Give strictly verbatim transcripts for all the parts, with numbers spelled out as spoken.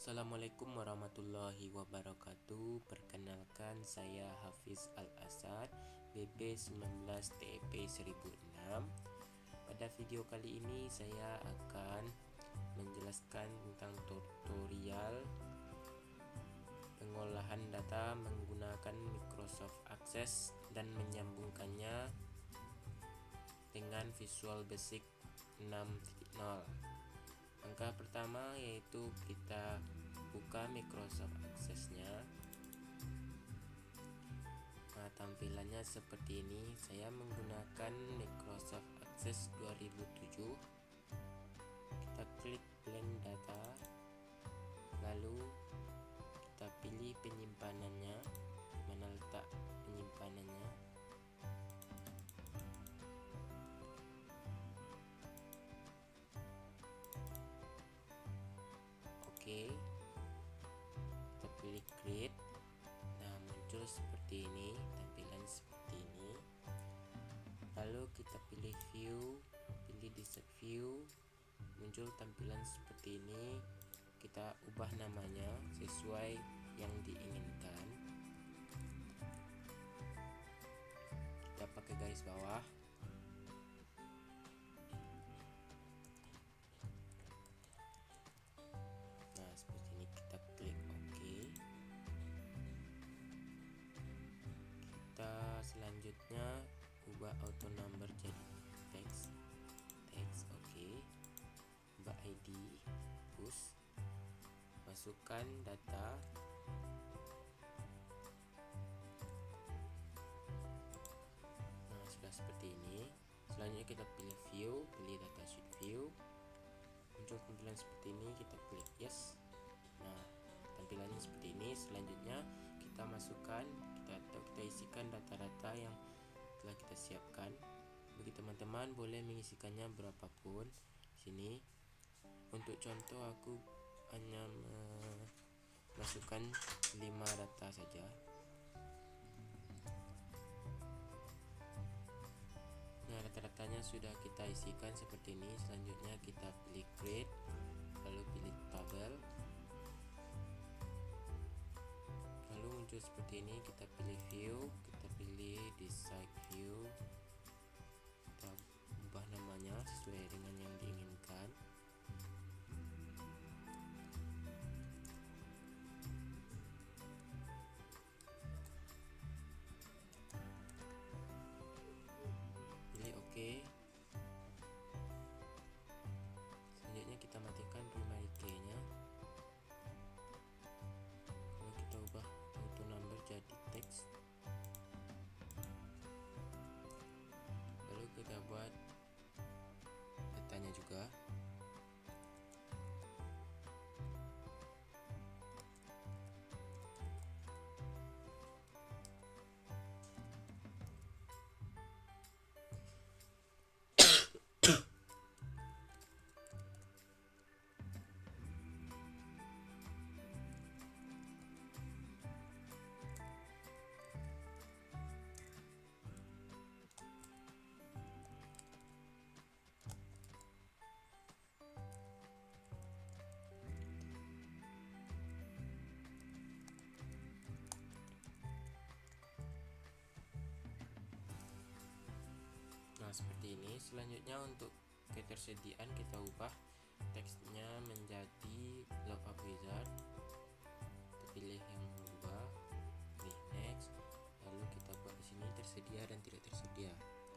Assalamualaikum warahmatullahi wabarakatuh. Perkenalkan, saya Hafiz Al-Asad, B P sembilan belas T E P seribu enam. Pada video kali ini saya akan menjelaskan tentang tutorial pengolahan data menggunakan Microsoft Access dan menyambungkannya dengan Visual Basic enam titik nol. Langkah pertama yaitu kita buka Microsoft Access-nya. Nah, tampilannya seperti ini. Saya menggunakan Microsoft Access dua ribu tujuh. Kita klik blank data, lalu kita pilih penyimpanannya, mana letak penyimpanannya. Oke, kita pilih create. Nah, muncul seperti ini, tampilan seperti ini. Lalu kita pilih view, pilih default view, muncul tampilan seperti ini. Kita ubah namanya sesuai yang diinginkan. Kita pakai garis bawah. Selanjutnya ubah auto number jadi text text oke okay. Ubah I D, push, masukkan data. Nah, sudah seperti ini. Selanjutnya kita pilih view, pilih data sheet view, muncul tampilan seperti ini, kita klik yes. Nah, tampilannya seperti ini. Selanjutnya kita masukkan kita atau kita isikan data-data yang telah kita siapkan. Bagi teman-teman boleh mengisikannya berapapun. Sini untuk contoh aku hanya masukkan lima data saja. Nah, data-datanya sudah kita isikan seperti ini. Selanjutnya kita pilih create, lalu pilih tabel. Muncul seperti ini, kita pilih view, kita pilih decide view, kita ubah namanya sesuai dengan yang diinginkan. Pilih OK. Selanjutnya kita matikan primary key-nya. Lalu kita ubah number jadi teks, lalu kita buat datanya juga. Nah, seperti ini. Selanjutnya untuk ketersediaan kita ubah teksnya menjadi lookup wizard. Kita pilih yang berubah, pilih next, lalu kita buat di sini tersedia dan tidak tersedia.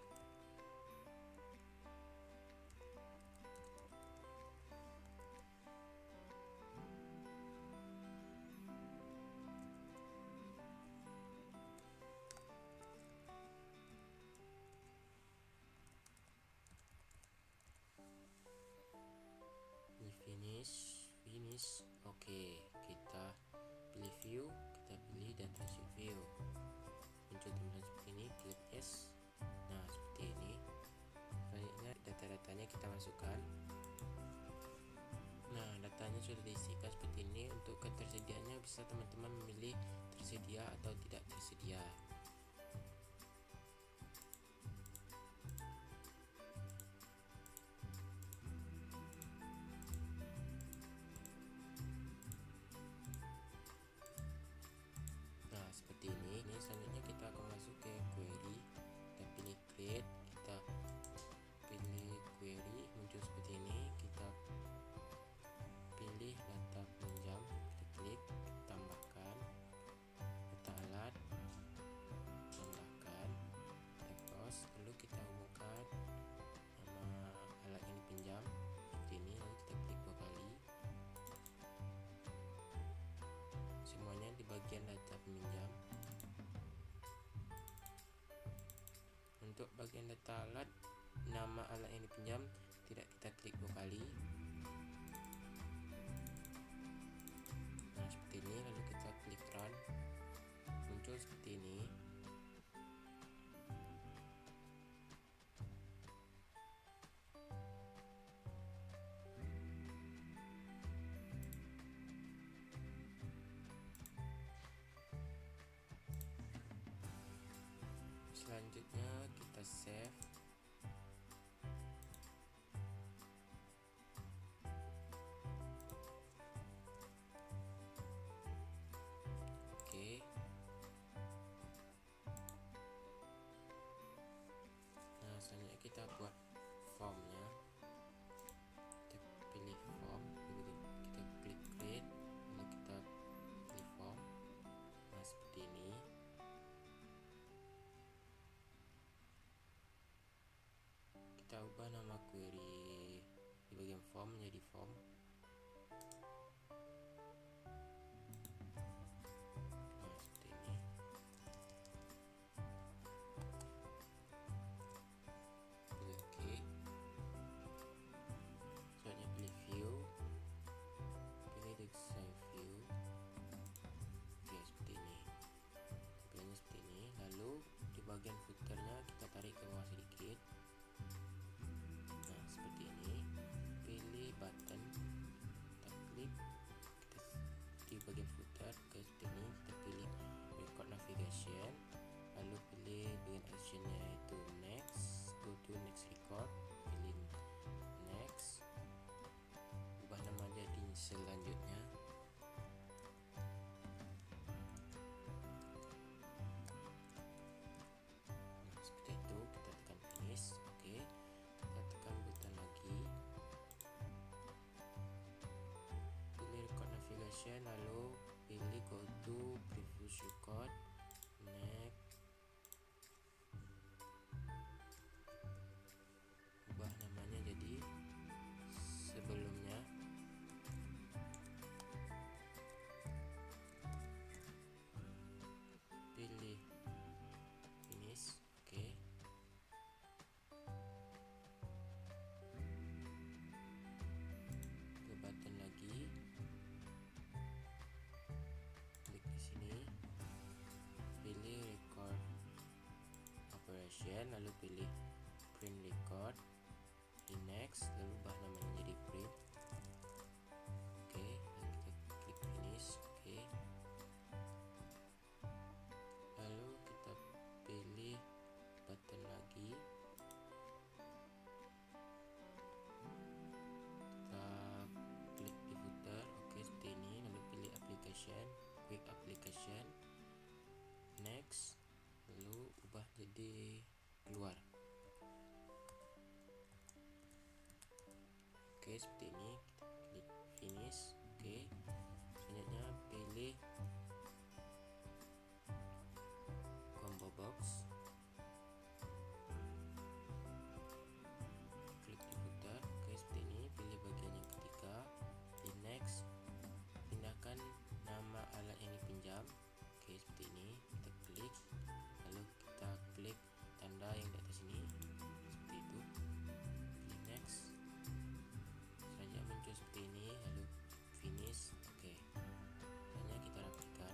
finish finish oke okay. Kita pilih view, kita pilih data sheet view, muncul tampilan seperti ini, klik yes. Nah, seperti ini. Selanjutnya data-datanya kita masukkan. Nah, datanya sudah diisikan seperti ini. Untuk ketersediaannya bisa teman-teman memilih tersedia atau tidak tersedia. buat bagian data alat, nama alat yang dipinjam tidak kita klik dua kali. Nah seperti ini, lalu kita klik run, muncul seperti ini. Selanjutnya kita save. Oke. Nah selanjutnya kita buat formnya. Kita pilih form, kita klik create, lalu kita pilih form. Nah seperti ini. Kita ubah nama query di bagian form menjadi form. Nah seperti ini. Pilih OK. Selanjutnya pilih view, pilih design view. Oke seperti ini. Pilihnya seperti ini. Lalu di bagian footernya kita tarik ke bawah sedikit. Seperti ini, pilih button, kita klik, kita di bagian footer ke seperti ini, kita pilih record navigation, lalu pilih bagian actionnya yaitu next, go to next record, pilih next, ubah nama jadi selanjutnya. Nah, seperti itu, kita tekan finish. Oke. Kita tekan button lagi, pilih record navigation, lalu pilih go to previous record, next, ubah namanya jadi sebelumnya. Pilih finish. Oke. Button lagi, klik di sini, pilih record operation, lalu pilih print record, di next, lalu ubah namanya jadi print. Oke, dan kita klik finish. Oke, lalu kita pilih button lagi, seperti ini, lalu pilih application, quick application, next, lalu ubah jadi keluar. Oke seperti ini, kita klik finish. Oke, selanjutnya pilih combo box, klik di footer. Oke seperti ini, pilih bagian yang ketiga, di next, pindahkan nama alat yang dipinjam. Oke seperti ini, kita klik, lalu kita klik tanda yang di atas ini seperti itu, pilih next, selanjutnya muncul seperti ini, lalu finish. Oke, hanya kita rapikan.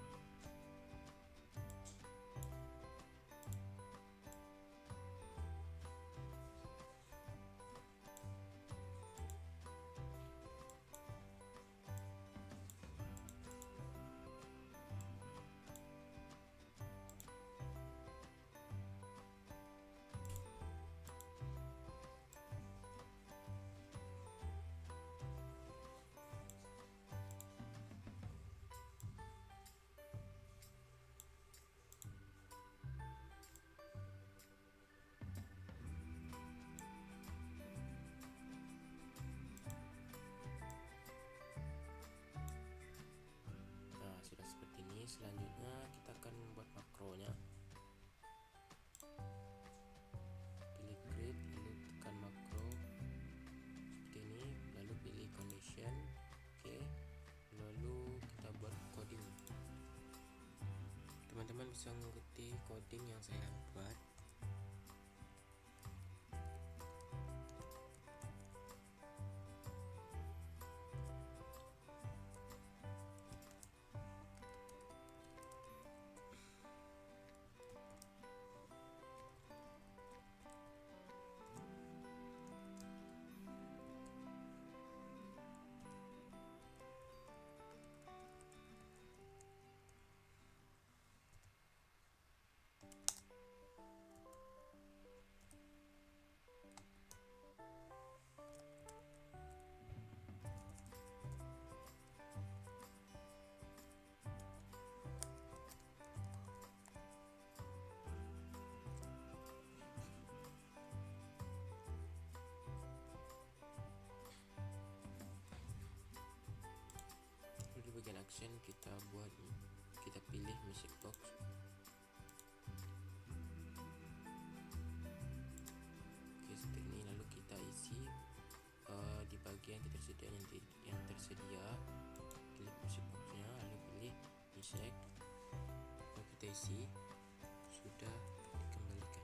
Selanjutnya kita akan membuat makronya. Pilih create, lalu tekan makro seperti ini, lalu pilih condition. Oke, lalu kita buat coding. Teman-teman bisa mengikuti coding yang saya buat. instruction kita buat, kita pilih message box. Oke, seperti ini. Lalu kita isi uh, di bagian ketersediaan yang, yang tersedia, klik message boxnya, lalu pilih message, lalu kita isi, sudah dikembalikan.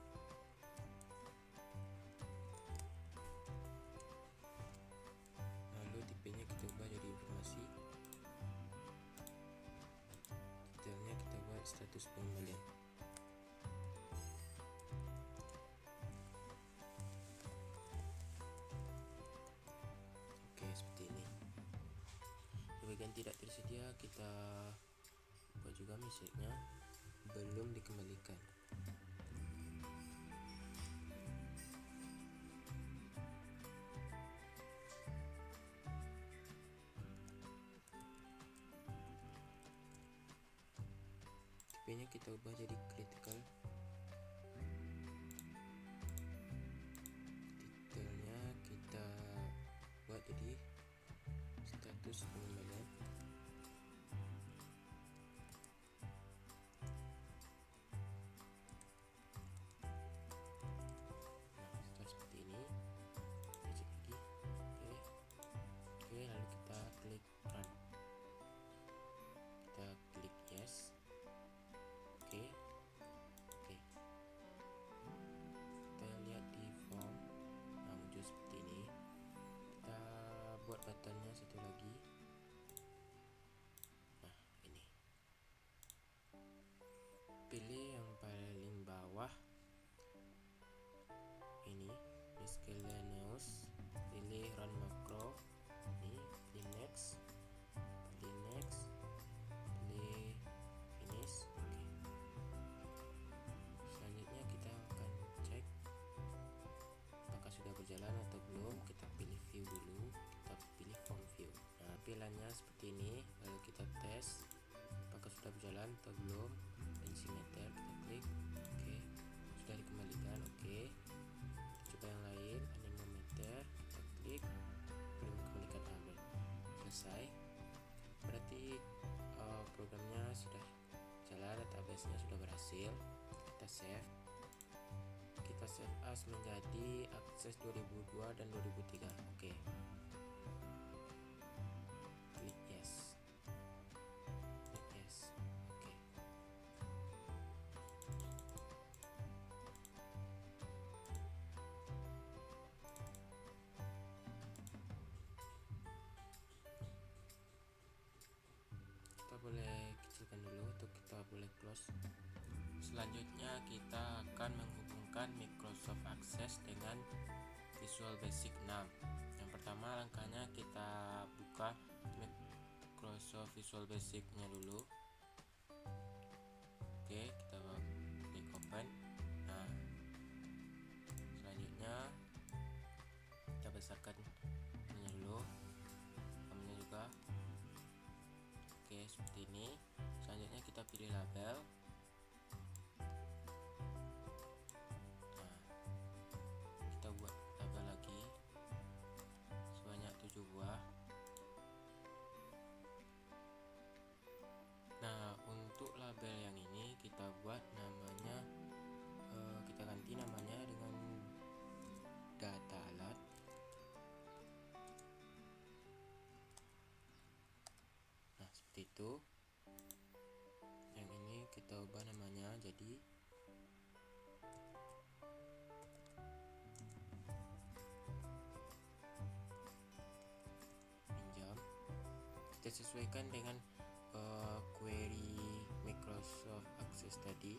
Lalu tipenya kita ubah jadi informasi, detailnya kita buat status pengembalian. Oke, seperti ini. Di bagian tidak tersedia kita buat juga message-nya belum dikembalikan. Tipenya kita ubah jadi critical, detailnya kita buat jadi status pengembalian. Nah, setelah seperti ini kita cek lagi. Oke, oke, lalu kita klik run, kita klik yes. Oke, oke. Kita lihat di form, nah muncul seperti ini. Kita buat buttonnya satu lagi. Nah, ini. Pilih yang paling bawah. Ini miscellaneous. Pilih run macro. Ini, pilih next. Pilih next. Pilih finish. Oke. Selanjutnya kita akan cek apakah sudah berjalan atau belum. Kita pilih view dulu, kita pilih form view. Nah, tampilannya seperti ini. Lalu kita tes apakah sudah berjalan atau belum. Isi meter kita klik, oke, sudah dikembalikan. Oke, kita coba yang lain, anemometer, kita klik, belum dikembalikan. Ambil selesai, berarti uh, programnya sudah jalan, database-nya sudah berhasil. Kita save, kita save as menjadi akses dua ribu dua dan dua ribu tiga. Oke, klik yes, klik yes. Oke, kita boleh kecilkan dulu untuk kita boleh close. Selanjutnya kita akan menghubungkan Microsoft Access dengan Visual Basic enam. Yang pertama langkahnya kita buka Microsoft Visual Basic-nya dulu. Oke, kita klik open. Nah, selanjutnya kita besarkan ini dulu, namanya juga. Oke, seperti ini. Selanjutnya kita pilih label. Nah, kita buat label lagi sebanyak tujuh buah. Nah, untuk label yang ini kita buat namanya, uh, kita ganti namanya dengan data alat. Nah, seperti itu. Yang ini kita ubah namanya jadi pinjam. Kita sesuaikan dengan uh, query Microsoft Access tadi.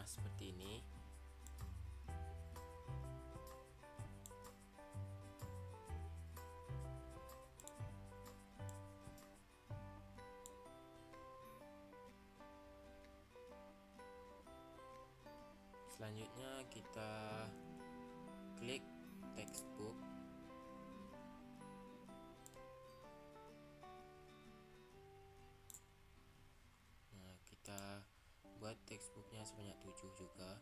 seperti ini. Selanjutnya kita klik textbook. Nah, kita buat textbooknya sebanyak tujuh juga.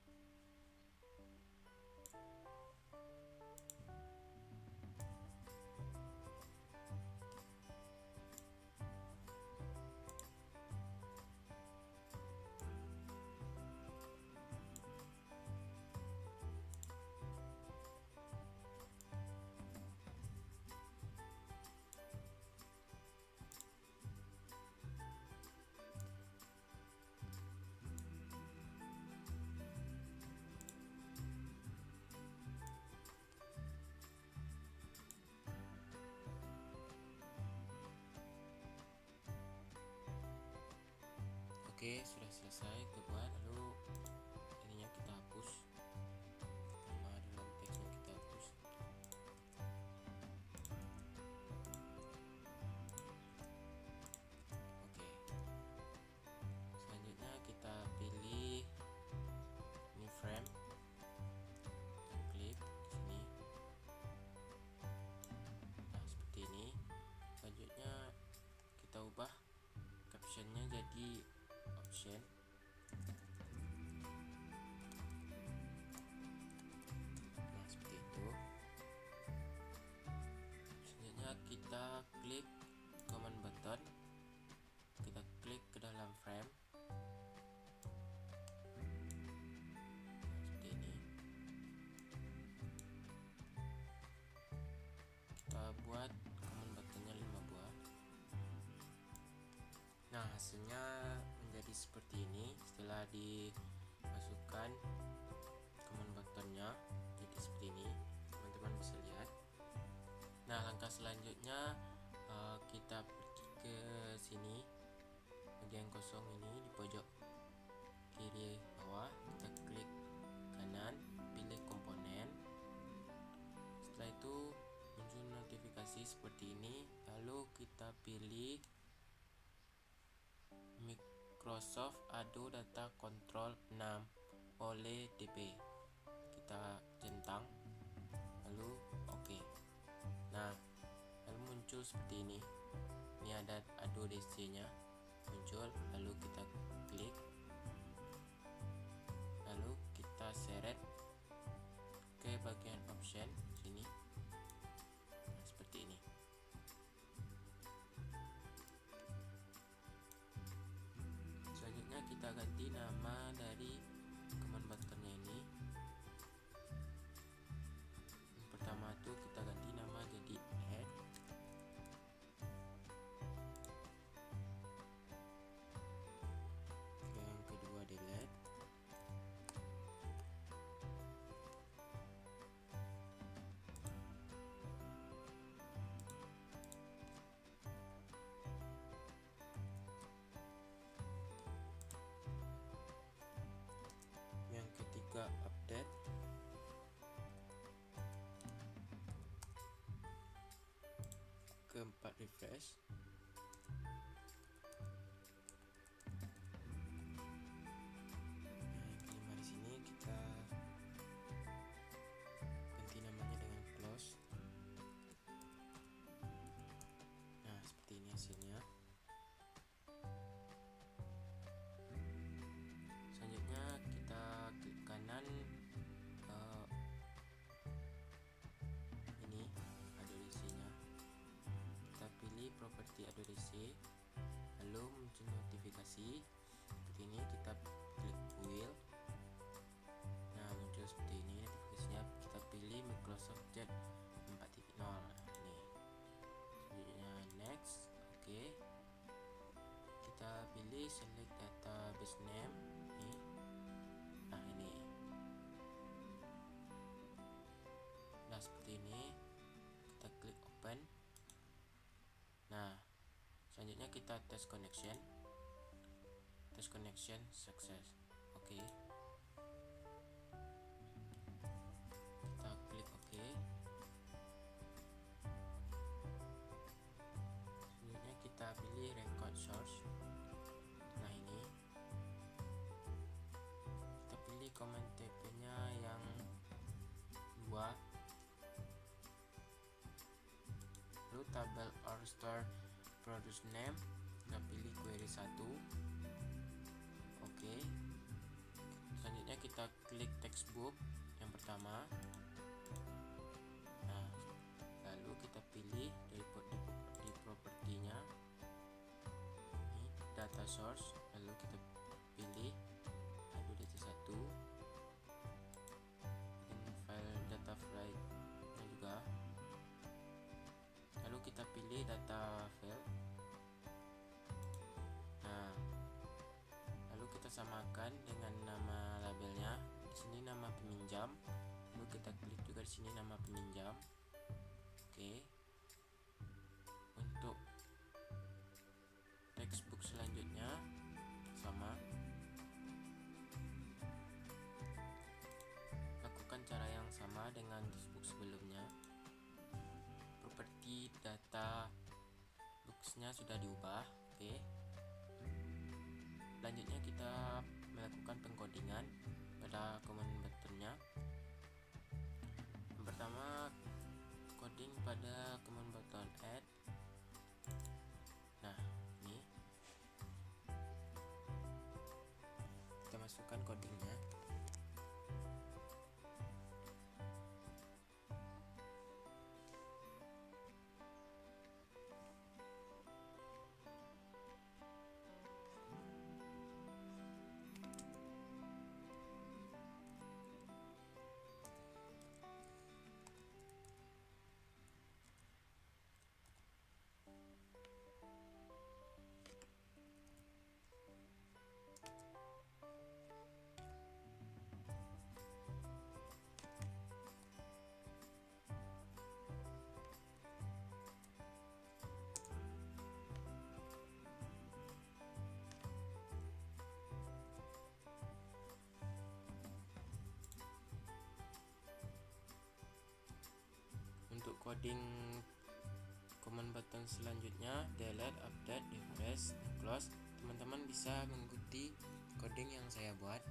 Oke, sudah selesai kita buat. Lalu ininya kita hapus, nama dalam teksnya kita hapus. Oke, selanjutnya kita pilih ini frame, kita klik di sini. Nah, seperti ini. Selanjutnya kita ubah captionnya jadi option. Nah, seperti itu. Selanjutnya kita klik command button, kita klik ke dalam frame. Nah, seperti ini. Kita buat command buttonnya lima buah. Nah, hasilnya menjadi seperti ini setelah dimasukkan command buttonnya, jadi seperti ini, teman-teman bisa lihat. Nah, langkah selanjutnya uh, kita pergi ke sini, bagian kosong ini di pojok kiri bawah, kita klik kanan, pilih komponen. Setelah itu muncul notifikasi seperti ini, lalu kita pilih Microsoft Adobe Data Control enam oleh D P. Kita centang, lalu oke. Okay. Nah, lalu muncul seperti ini. Ini ada Adobe D C nya muncul, lalu kita klik, lalu kita seret ke bagian option sini. Nah, seperti ini. Selanjutnya kita ganti nama dari command buttonnya ini. Yang pertama tuh kita ganti nama jadi add. Yang kedua delete. Yang ketiga update. Keempat refresh. Nah, yang kelima di sini kita ganti namanya dengan close. Nah, seperti ini hasilnya. Selanjutnya kita klik kanan, uh, ini Adobe D C nya, kita pilih properti Adobe D C, lalu muncul notifikasi seperti ini, kita klik wheel. Nah, muncul seperti ini notifikasinya, kita pilih Microsoft Jet empat titik nol. Nah, ini selanjutnya next. Oke, okay. Kita pilih select database name ini. Nah, ini. Nah, seperti ini. Kita klik open. Nah, selanjutnya kita test connection. Test connection success. Oke. Okay. tabel or store produce name, kita pilih query satu. Oke, selanjutnya kita klik textbook yang pertama. Nah, lalu kita pilih dari di, di propertinya ini data source, lalu kita pilih add data satu dan file data file juga, lalu kita pilih data file. Nah, lalu kita samakan dengan nama labelnya. Di sini nama peminjam, lalu kita klik juga di sini nama peminjam. Oke, untuk textbook selanjutnya sama, lakukan cara yang sama dengan textbook sebelumnya. Properti data booksnya sudah diubah. Oke, selanjutnya kita melakukan pengkodingan pada command buttonnya. Yang pertama, coding pada command button add. Nah, ini kita masukkan codingnya. Untuk coding command button selanjutnya, delete, update, refresh, dan close, teman-teman bisa mengikuti coding yang saya buat.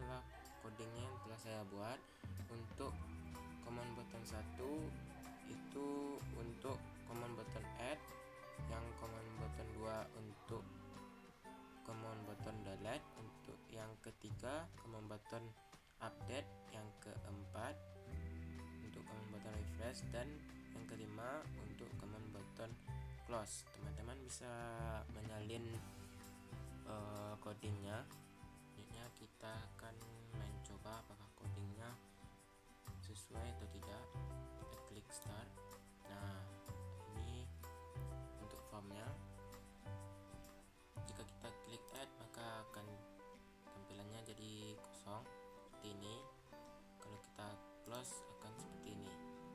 adalah codingnya yang telah saya buat. Untuk command button satu itu untuk command button add, yang command button dua untuk command button delete, untuk yang ketiga command button update, yang keempat untuk command button refresh, dan yang kelima untuk command button close. Teman-teman bisa menyalin uh, codingnya. Selanjutnya kita akan mencoba apakah codingnya sesuai atau tidak. Kita klik start. Nah, ini untuk formnya. Jika kita klik add, maka akan tampilannya jadi kosong seperti ini. Kalau kita close akan seperti ini.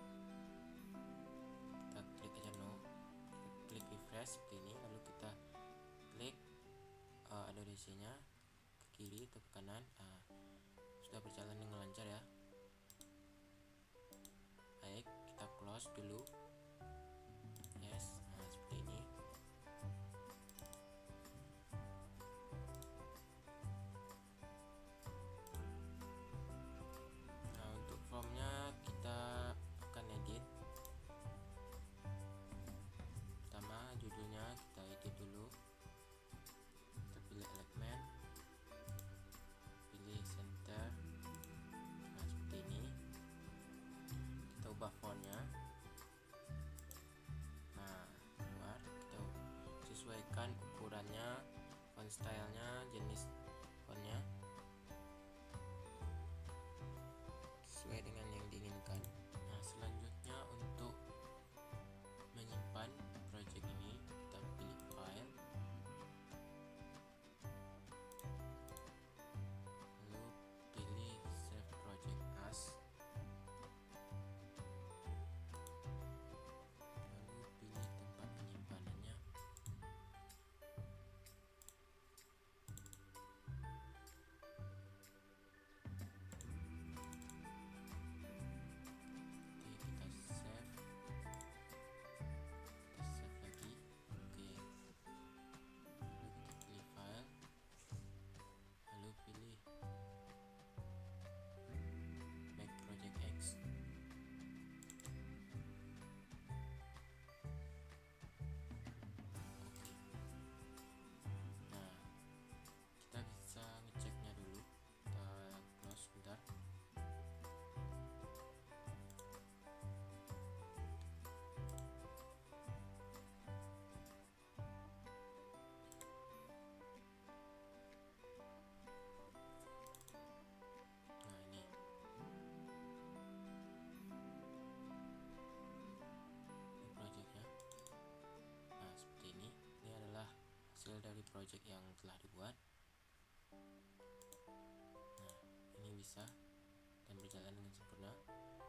Kita klik aja no, kita klik refresh seperti ini. Lalu kita klik uh, adoresinya ke kiri atau ke kanan. Nah, sudah berjalan dengan lancar ya. Baik, kita close dulu. Yes, nah seperti ini. Nah, untuk formnya kita akan edit. Pertama judulnya kita edit dulu. Kita pilih elemen, pilih center. Nah seperti ini. Kita ubah fontnya. Nah keluar, kita sesuaikan ukurannya, font stylenya, jenis fontnya sesuai dengan yang diinginkan. Nah selanjutnya untuk menyimpan project ini, kita pilih file, lalu pilih save project as, lalu pilih tempat penyimpanannya. Oke, kita save, kita save lagi. Oke, lalu kita pilih file, lalu pilih make project X. Oke, nah kita bisa ngeceknya dulu. Kita close sebentar. Nah ini, ini projectnya. Nah seperti ini. Ini adalah hasil dari project yang telah dibuat. Nah ini bisa dan berjalan dengan sempurna.